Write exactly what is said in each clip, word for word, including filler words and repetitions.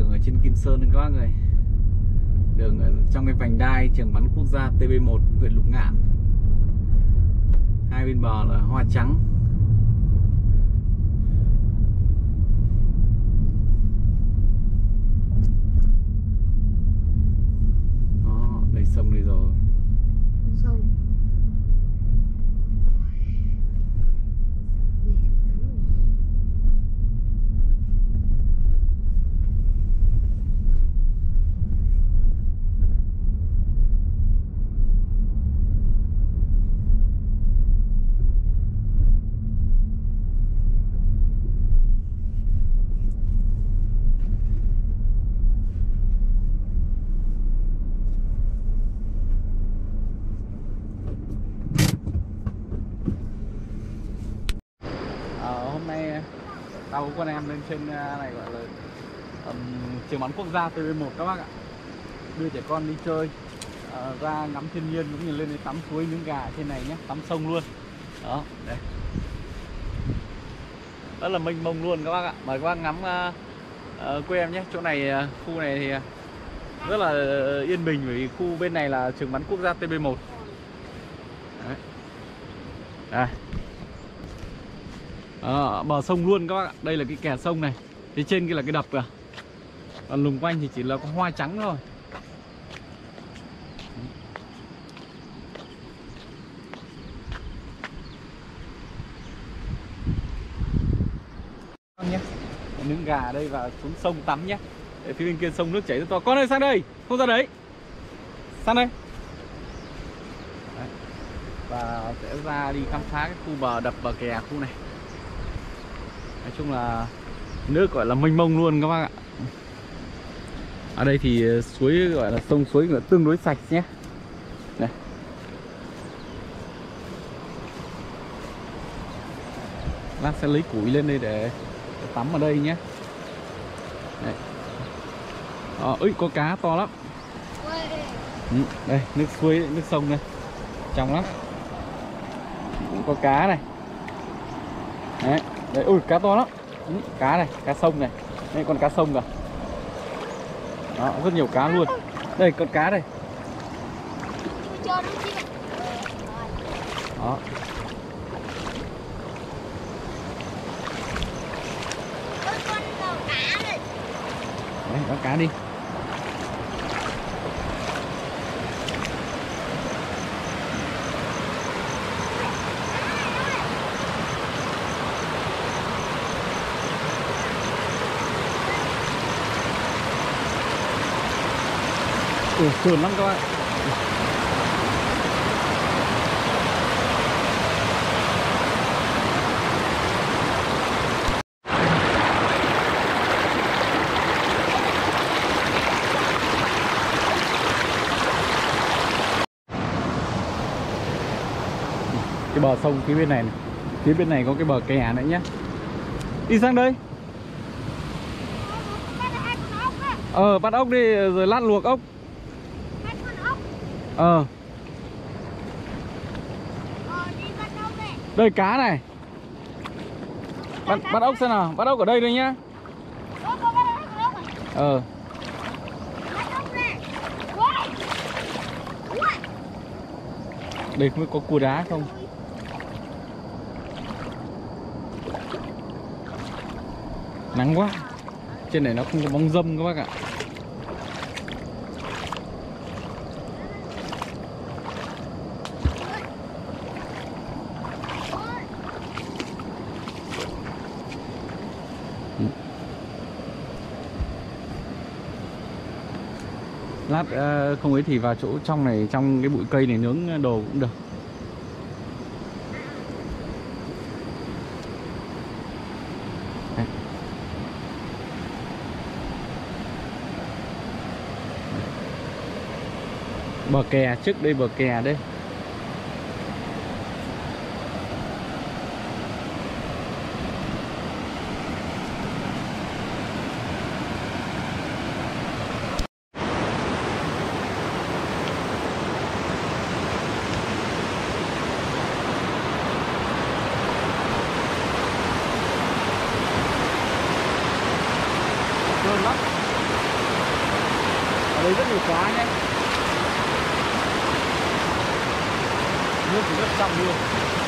đường ở trên Kim Sơn các bác ơi. Đường ở trong cái vành đai trường bắn quốc gia T B một huyện Lục Ngạn. Hai bên bờ là hoa trắng. Đó, đây sông đây rồi. Sông. Hôm nay tao có con em lên trên này gọi là um, trường bắn quốc gia T B một các bác ạ. Đưa trẻ con đi chơi, uh, ra ngắm thiên nhiên cũng như lên đây tắm suối nướng gà trên này nhé, tắm sông luôn. Đó, đây. Rất là mênh mông luôn các bác ạ. Mời các bác ngắm uh, uh, quê em nhé. Chỗ này, uh, khu này thì rất là yên bình bởi vì khu bên này là trường bắn quốc gia T B một. Đấy. Đây. À, bờ sông luôn các bác ạ. Đây là cái kè sông này. Phía trên kia là cái đập kìa. Còn lùng quanh thì chỉ là có hoa trắng thôi. Nhé. Nướng gà ở đây và xuống sông tắm nhé. Để phía bên kia sông nước chảy rất to. Con ơi sang đây, không ra đấy. Sang đây. Đấy. Và sẽ ra đi khám phá cái khu bờ đập bờ kè khu này. Nói chung là nước gọi là mênh mông luôn các bác ạ. Ở đây thì suối gọi là sông suối tương đối sạch nhé. Này. Lát sẽ lấy củi lên đây để, để tắm ở đây nhé. Đây. Ờ, ơi có cá to lắm. Ừ, đây nước suối, nước sông đây, trong lắm. Cũng có cá này. Đấy. Đấy, ui cá to lắm. Ừ, cá này, cá sông này. Đây con cá sông kìa. Đó, rất nhiều cá luôn. Đây con cá đây. Đó. Đấy, bắt cá đi. Ủa, sườn lắm các bạn. Cái bờ sông phía bên này, này. Phía bên này có cái bờ kè nữa nhé. Đi sang đây. Ờ, bắt ốc đi rồi lát luộc ốc. Ờ. Đây cá này. Bắt, bắt ốc xem nào, bắt ốc ở đây đây nhá. Ờ. Đây mới có cua đá không? Nắng quá. Trên này nó không có bóng râm các bác ạ. Lát uh, không ấy thì vào chỗ trong này, trong cái bụi cây này nướng đồ cũng được. Đấy. Bờ kè, trước đây bờ kè đây. Trơn lắm. quá nhé. Nước thì rất trong luôn.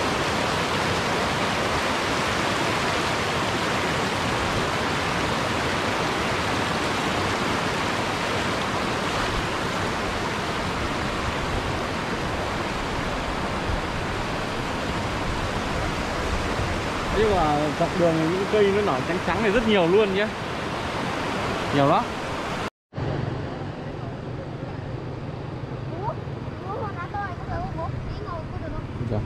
Nhưng mà dọc đường những cây nó nở trắng trắng này rất nhiều luôn nhé. Nhiều lắm. Dạ.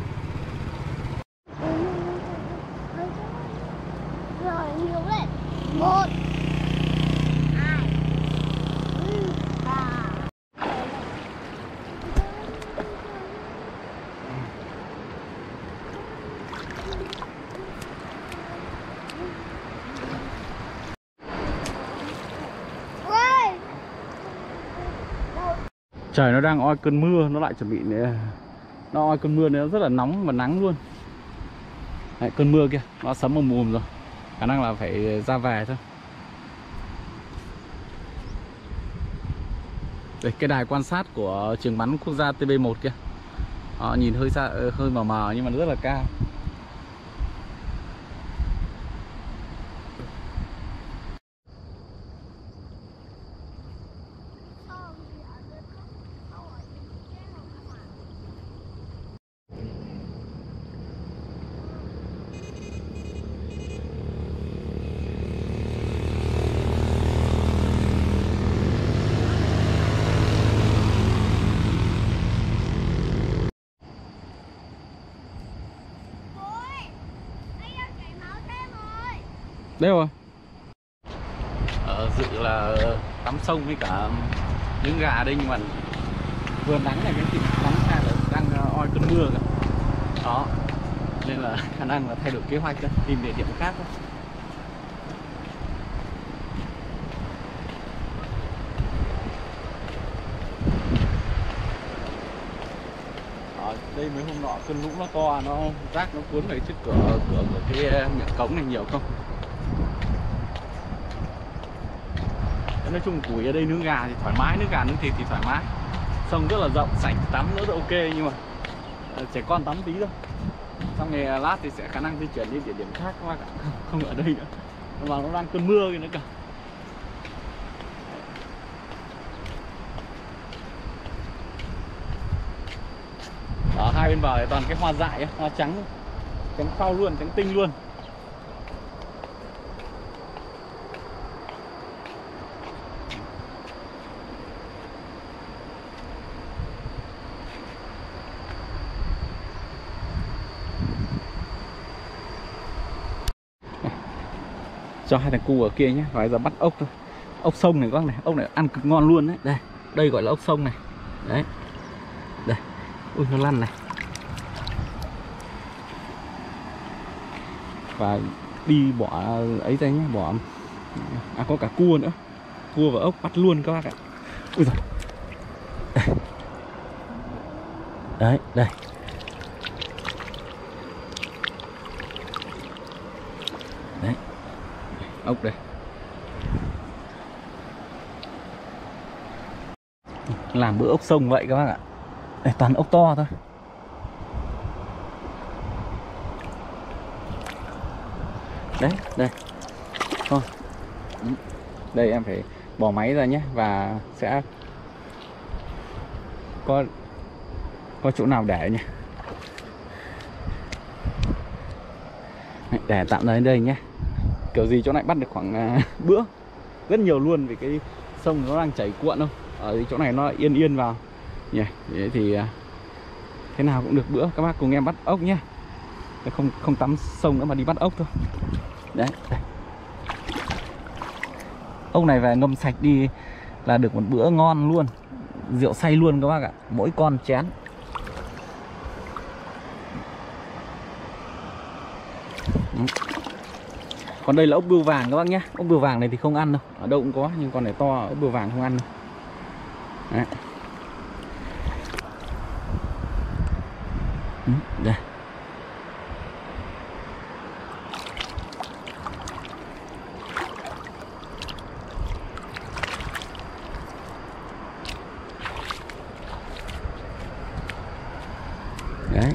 Rồi nhiều lên. Một, hai, ba. Trời nó đang oi cơn mưa, nó lại chuẩn bị nó oi cơn mưa này, nó rất là nóng và nắng luôn. Đấy, cơn mưa kia nó sấm ùm ùm rồi, khả năng là phải ra về thôi. Đây, cái đài quan sát của trường bắn quốc gia T B một kia, à, nhìn hơi xa, hơi mờ mờ nhưng mà nó rất là cao. Đây rồi. Ờ, dự là tắm sông với cả nướng gà ở đây, nhưng mà vừa nắng này cái thịt nắng ra là đang oi cơn mưa cả. Đó, nên là khả năng là thay đổi kế hoạch thôi, tìm địa điểm khác thôi. Đó, đây mấy hôm nọ cơn lũ nó to, nó rác nó cuốn về trước cửa cửa của cái miệng cống này nhiều không. Nói chung củi ở đây nướng gà thì thoải mái, nướng gà nướng thịt thì thoải mái. Sông rất là rộng, sảnh tắm nữa rất ok, nhưng mà trẻ con tắm tí thôi. Xong ngày lát thì sẽ khả năng di chuyển đi địa điểm khác các bác ạ, không ở đây nữa. Mà nó đang cơn mưa kia nữa cả. Ở hai bên bờ toàn cái hoa dại, hoa trắng, trắng phau luôn, trắng tinh luôn. Cho hai thằng cu ở kia nhé, và giờ bắt ốc thôi. Ốc sông này các bác này, ốc này ăn cực ngon luôn đấy. Đây, đây gọi là ốc sông này. Đấy. Đây. Ui nó lăn này. Và đi bỏ ấy ra nhé, bỏ à có cả cua nữa. Cua và ốc bắt luôn các bác ạ. Ui giời. Đây. Đấy, đây. Đấy. Ốc đây. Làm bữa ốc sông vậy các bác ạ. Đây, toàn ốc to thôi. Đấy, đây. Thôi. Đây em phải bỏ máy ra nhé, và sẽ có có chỗ nào để nhé. Để tạm thời đến đây nhé. Kiểu gì chỗ này bắt được khoảng uh, bữa rất nhiều luôn, vì cái sông nó đang chảy cuộn không. Ở chỗ này nó yên yên vào nhỉ. Thế thì uh, thế nào cũng được bữa. Các bác cùng em bắt ốc nhé. Không không tắm sông nữa mà đi bắt ốc thôi. Đấy, đây. Ốc này về ngâm sạch đi là được một bữa ngon luôn. Rượu say luôn các bác ạ. Mỗi con chén. Còn đây là ốc bươu vàng các bác nhé. Ốc bươu vàng này thì không ăn đâu, ở đâu cũng có, nhưng con này to, ốc bươu vàng không ăn đâu. Đấy. Ừ, đây. Đấy.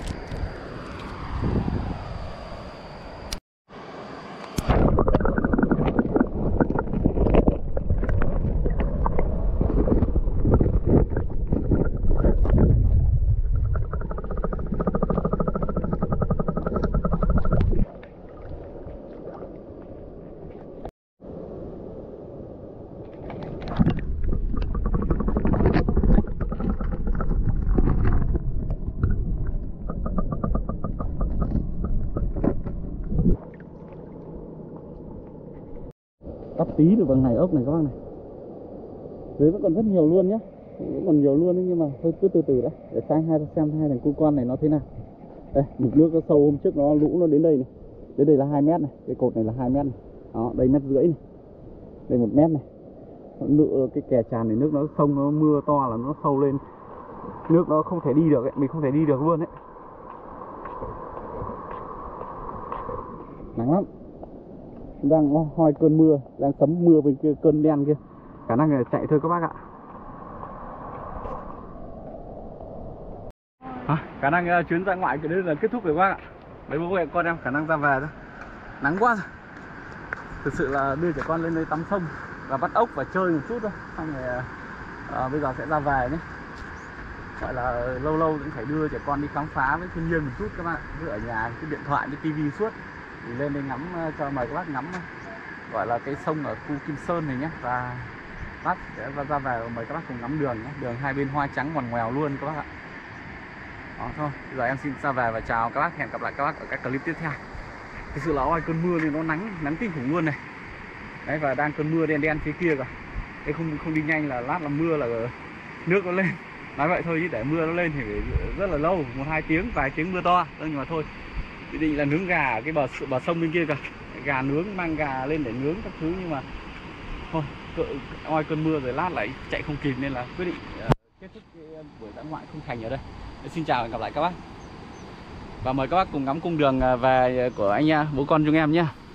Tắp tí được bằng này ốc này các bác này. Dưới vẫn còn rất nhiều luôn nhé, vẫn còn nhiều luôn đấy, nhưng mà thôi cứ từ từ đã, để sang hai xem hai thằng cu con này nó thế nào. Đây, mực nước nó sâu hôm trước nó lũ nó đến đây này, đến đây là hai mét này, cái cột này là hai mét này, đó, đây mét rưỡi này, đây một mét này. Nước cái kè tràn này nước nó sông nó mưa to là nó sâu lên, nước nó không thể đi được ấy, mình không thể đi được luôn đấy. Nắng lắm, đang hoi cơn mưa, đang sấm mưa bên kia cơn đen kia, khả năng là chạy thôi các bác ạ. À, khả năng uh, chuyến ra ngoại cái đấy là kết thúc rồi các bác ạ. Mấy bố mẹ con em khả năng ra về thôi, nắng quá rồi. Thực sự là đưa trẻ con lên đây tắm sông và bắt ốc và chơi một chút thôi, xong rồi uh, bây giờ sẽ ra về nhé. Gọi là lâu lâu cũng phải đưa trẻ con đi khám phá với thiên nhiên một chút các bạn. Cứ ở nhà cái điện thoại với tivi suốt thì lên đây ngắm, cho mời các bác ngắm gọi là cái sông ở khu Kim Sơn này nhé. Và bác sẽ ra về mời các bác cùng ngắm đường nhé. Đường hai bên hoa trắng ngoằn ngoèo luôn các bác ạ. Đó thôi, bây giờ em xin ra về và chào các bác, hẹn gặp lại các bác ở các clip tiếp theo. Thực sự là oi cơn mưa thì nó nắng nắng kinh khủng luôn này. Đấy, và đang cơn mưa đen đen phía kia rồi. Cái không không đi nhanh là lát là mưa là nước nó lên. Nói vậy thôi chứ để mưa nó lên thì phải rất là lâu, một hai tiếng, vài tiếng mưa to. Nhưng mà thôi, quyết định là nướng gà ở cái bờ bờ sông bên kia kìa, gà nướng, mang gà lên để nướng các thứ, nhưng mà thôi cỡ, oi cơn mưa rồi lát lại chạy không kịp nên là quyết định uh, kết thúc cái buổi dã ngoại không thành ở đây. Xin chào và hẹn gặp lại các bác và mời các bác cùng ngắm cung đường về của anh bố con chúng em nhé.